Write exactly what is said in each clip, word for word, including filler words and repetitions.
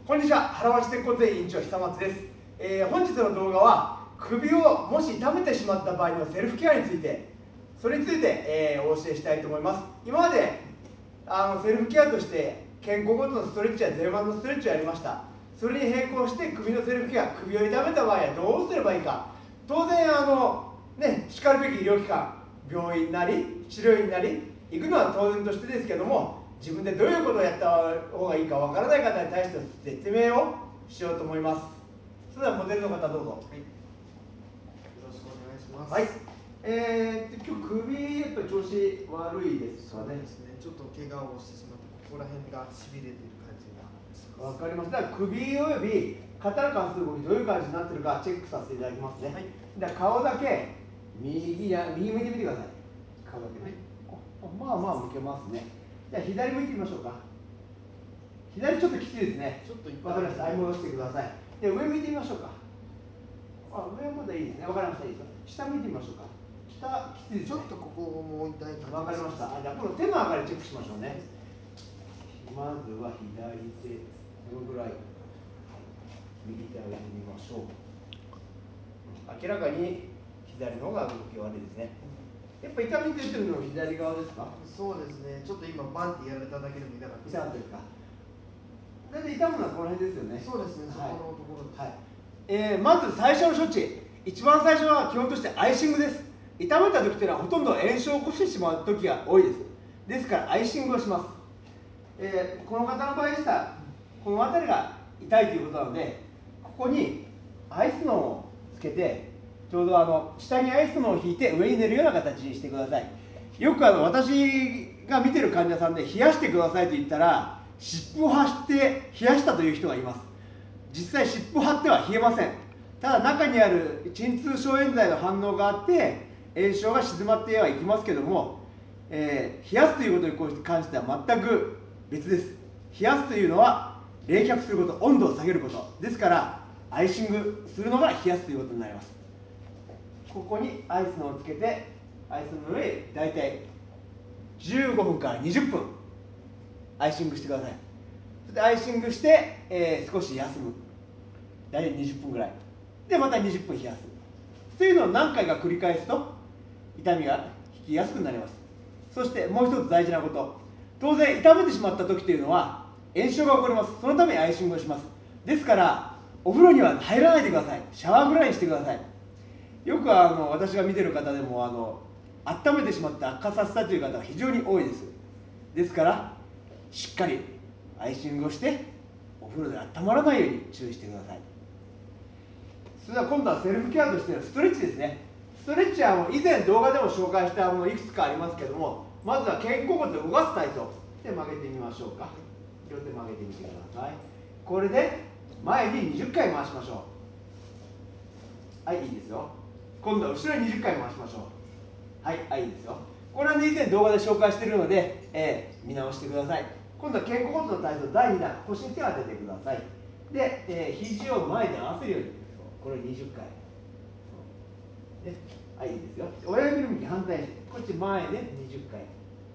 こんにちは、原町鉄骨院院長久松です、えー、本日の動画は首をもし痛めてしまった場合のセルフケアについてそれについて、えー、お教えしたいと思います。今まであのセルフケアとして肩甲骨のストレッチや前腕のストレッチをやりました。それに並行して首のセルフケア、首を痛めた場合はどうすればいいか。当然あのね、しかるべき医療機関、病院なり治療院なり行くのは当然としてですけども、自分でどういうことをやった方がいいかわからない方に対して説明をしようと思います。それではモデルの方どうぞ。 はい、よろしくお願いします。 はい。えー、今日首やっぱり調子悪いですかね。 そうですね。ちょっと怪我をしてしまってここら辺がしびれている感じがします。 わかりました。首および肩に関する動きどういう感じになってるかチェックさせていただきますね。はい、で顔だけ右や右向いてみてください。顔だけね。はい、まあまあ向けますね。じゃあ左向いてみましょうか。左ちょっときついですね。 ちょっとわかりました。はい、戻してください。で上向いてみましょうか。あ、上はまだいいですね。わかりました。いいです。下向いてみましょうか。下きついです、ね。 ちょっとここも痛い感じ。 わかりました。じゃあこの手の上がりチェックしましょうね。まずは左手このぐらい。右手上げてみましょう。明らかに左の方が動き悪いですね。やっぱ痛み出てるのは左側ですか？ そうですね。ちょっと今バンってやられただけでも痛かった。 痛かったですか？大体痛むのはこの辺ですよね。 そうですね。そはい、 このところです。はい。 えー、まず最初の処置、一番最初は基本としてアイシングです。痛めた時というのはほとんど炎症を起こしてしまう時が多いです。ですからアイシングをします。えー、この方の場合でしたらこの辺りが痛いということなので、ここにアイスノンをつけて、ちょうどあの下にアイスノンを引いて上に寝るような形にしてください。よくあの私が見てる患者さんで冷やしてくださいと言ったら湿布を貼って冷やしたという人がいます。実際湿布を貼っては冷えません。ただ中にある鎮痛消炎剤の反応があって炎症が静まってはいきますけども、えー、冷やすということに関しては全く別です。冷やすというのは冷却すること、温度を下げることですから、アイシングするのが冷やすということになります。ここにアイスのをつけて、アイスの上へ大体じゅうごふんからにじゅっぷんアイシングしてください。そしてアイシングして、えー、少し休む。大体にじゅっぷんぐらいでまたにじゅっぷん冷やすというのを何回か繰り返すと痛みが引きやすくなります。そしてもう一つ大事なこと、当然痛めてしまった時というのは炎症が起こります。そのためにアイシングをします。ですからお風呂には入らないでください。シャワーぐらいにしてください。よくあの私が見てる方でもあの温めてしまって悪化させたという方が非常に多いです。ですからしっかりアイシングをしてお風呂で温まらないように注意してください。それでは今度はセルフケアとしてのストレッチですね。ストレッチはもう以前動画でも紹介したものいくつかありますけども、まずは肩甲骨を動かす体操で曲げてみましょうか。両手曲げてみてください。これで前ににじゅっかい回しましょう。はい、いいですよ。今度は後ろににじゅっかい回しましょう。はい、はい、いいですよ。これは、ね、以前動画で紹介しているので、えー、見直してください。今度は肩甲骨の体操だいにだん、腰に手を当ててください。で、えー、肘を前で合わせるように、これをにじゅっかい。ね、はい、いいですよ。親指の向き反対にして、こっち前でにじゅっかい。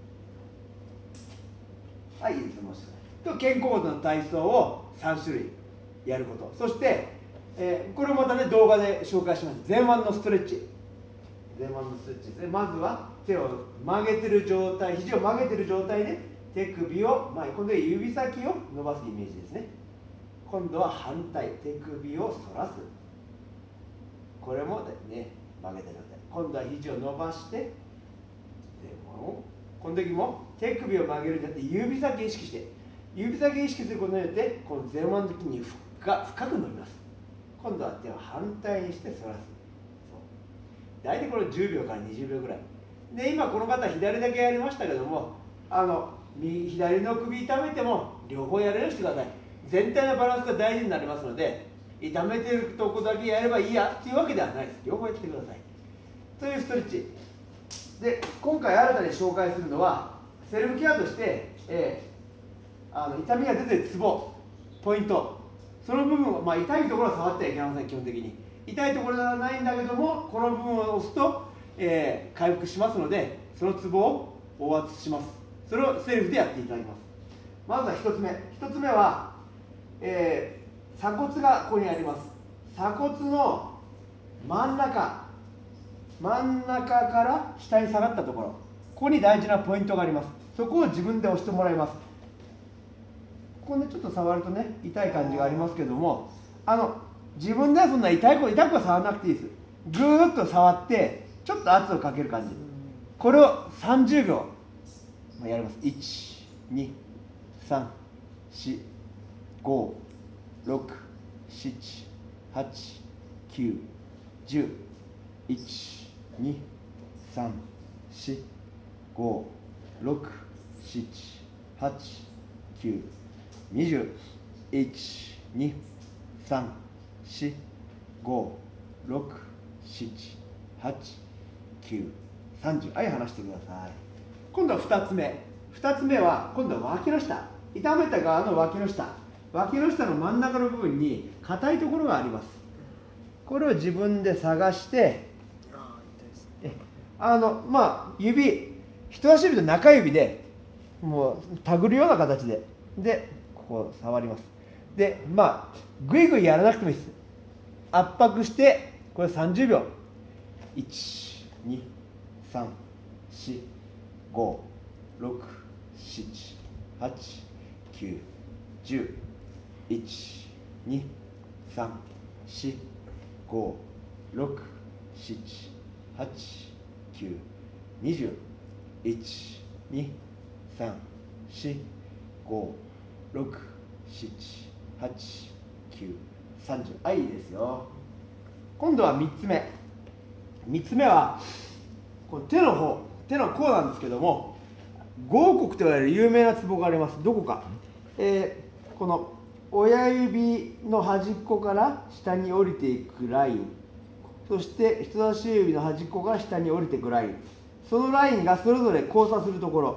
はい、いいですよ。もう一度。と肩甲骨の体操をさんしゅるいやること。そして、えー、これをまたね、動画で紹介します。前腕のストレッチ。前腕のストレッチですね。まずは手を曲げてる状態、肘を曲げてる状態で手首を前、今度は指先を伸ばすイメージですね。今度は反対、手首を反らす。これもね、曲げた状態。今度は肘を伸ばして、前腕を。この時も手首を曲げるんじゃなくて指先を意識して、指先を意識することによって、この前腕の時に深深く伸びます。今度は手を反対にして反らす。大体これじゅうびょうからにじゅうびょうぐらい。で、今この方左だけやりましたけども、あの右左の首痛めても両方やれるようにしてください。全体のバランスが大事になりますので、痛めてるとこだけやればいいやっていうわけではないです。両方やってください。というストレッチ。で、今回新たに紹介するのは、セルフケアとして、えー、あの痛みが出てるツボ、ポイント、その部分を、まあ、痛いところは触ってはいけません、基本的に。痛いところではないんだけども、この部分を押すと、えー、回復しますので、そのツボを押圧します。それをセルフでやっていただきます。まずはひとつめ。ひとつめは、 えー、鎖骨がここにあります。鎖骨の真ん中真ん中から下に下がったところ、ここに大事なポイントがあります。そこを自分で押してもらいます。ここね、ちょっと触るとね痛い感じがありますけども、あの自分ではそんな痛いこ痛くは触らなくていいです。ぐーっと触ってちょっと圧をかける感じ、これをさんじゅうびょうやります。いち、に、さん、し、ご、ろく、しち、はち、きゅう、じゅう、いち、に、さん、し、ご、ろく、しち、はち、きゅう、にじゅう、いち、に、さん、し、ご、ろく、しち、はち、きゅう、さんじゅう。はい、離してください。今度はふたつめ。ふたつめは今度は脇の下、痛めた側の脇の下、脇の下の真ん中の部分に硬いところがあります。これを自分で探して、 あ痛いですね。 あのまあ指、人差し指と中指でもう手繰るような形ででここを触ります。でまあぐいぐいやらなくてもいいです。圧迫してこれさんじゅうびょう、いち、に、さん、し、ご、ろく、しち、はち、きゅう、じゅう、いち、に、さん、し、ご、ろく、しち、はち、きゅう、にじゅう、いち、に、さん、し、ご、ろく、しち、はち、きゅう、さんじゅう。はい、いいですよ。今度はみっつめ。みっつめはこの手の方、手の甲なんですけども、合谷と言われる有名なツボがあります。どこか、えー、この親指の端っこから下に降りていくライン、そして人差し指の端っこから下に降りていくライン、そのラインがそれぞれ交差するところ、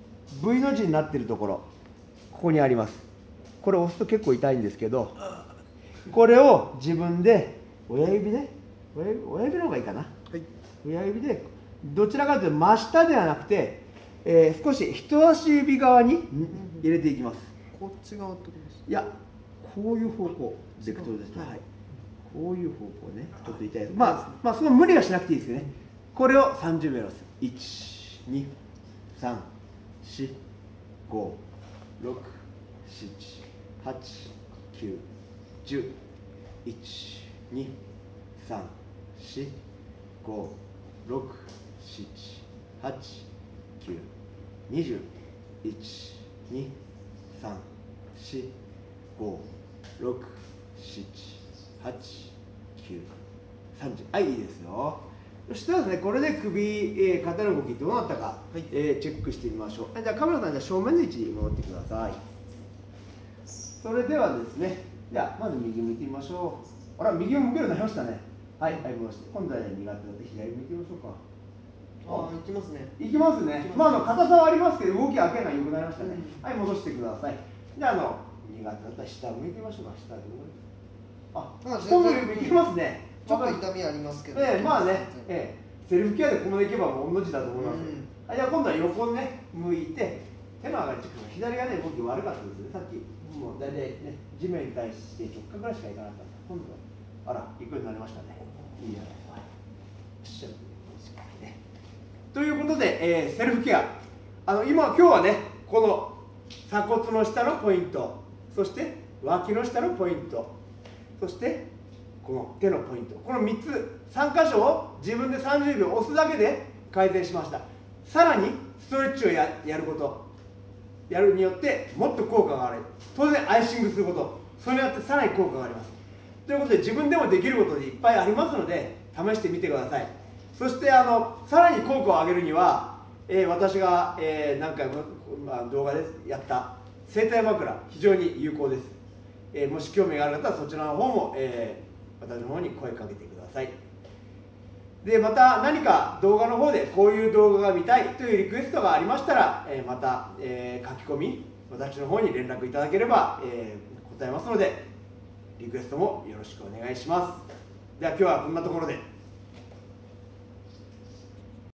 V の字になっているところ、ここにあります。これ押すと結構痛いんですけど、これを自分で親指で、親指、親指の方がいいかな、 はい。 親指でどちらかというと真下ではなくて、えー、少し人差し指側に入れていきます。 こっち側ってことですか。 いや、こういう方向、ベクトルですね。 はいはい、こういう方向ね、ちょっと痛いです。まあ、まあ、その無理はしなくていいですよね。これをさんじゅうびょうです。いち、に、さん、し、ご、ろく、しち、はち、きゅう、じゅう、いち、に、さん、し、ご、ろく、しち、はち、きゅう、にじゅう、いち、に、さん、し、ご、ろく、しち、はち、きゅう、さんじゅう。はい、いいですよ。そしたらですね、これで首、えー、肩の動きどうなったか、はい、えー、チェックしてみましょう。じゃあカメラさん、じゃあ正面の位置に戻ってください。それではですね、じゃあまず右向いてみましょう。あら、右を向けるようになりましたね。はい、はい、戻して。今度は、ね、苦手だって左向いてみましょうか。 ああ、行きますね。 行きますね。まあ、あの硬さはありますけど、動きは明らかに良くなりましたね。うん、はい、戻してください。じゃあ、あの苦手だったら下向いてみましょうか。下で。あ、下も行きますね。 ちょっと痛みありますけど。 ええ、まあね、ええ、セルフケアでこのままいけばもう同じだと思います。 うん、 はい、じゃあ今度は横にね、向いて、手の上がり、左がね、動き悪かったですね。さっき、もう大体ね、地面に対して直角ぐらいしかいかなかった。今度は、あら、行くようになりましたね。いいじゃないですか。よっしゃ。ね、ということで、えー、セルフケア。あの今、今日はね、この鎖骨の下のポイント、そして脇の下のポイント、そしてこの手のポイント、このみっつ、さん箇所を自分でさんじゅうびょう押すだけで改善しました。さらにストレッチを や, やること、やるによってもっと効果がある。当然アイシングすること、それによってさらに効果があります。ということで、自分でもできることでいっぱいありますので、試してみてください。そしてあのさらに効果を上げるには、えー、私が、えー、何回も、まあ、動画でやった整体枕、非常に有効です。えー、もし興味がある方はそちらの方も、えー、私の方に声かけてください。でまた何か動画の方でこういう動画が見たいというリクエストがありましたら、えー、また、えー、書き込み、私の方に連絡いただければ、えー、答えますので、リクエストもよろしくお願いします。では今日はこんなところで。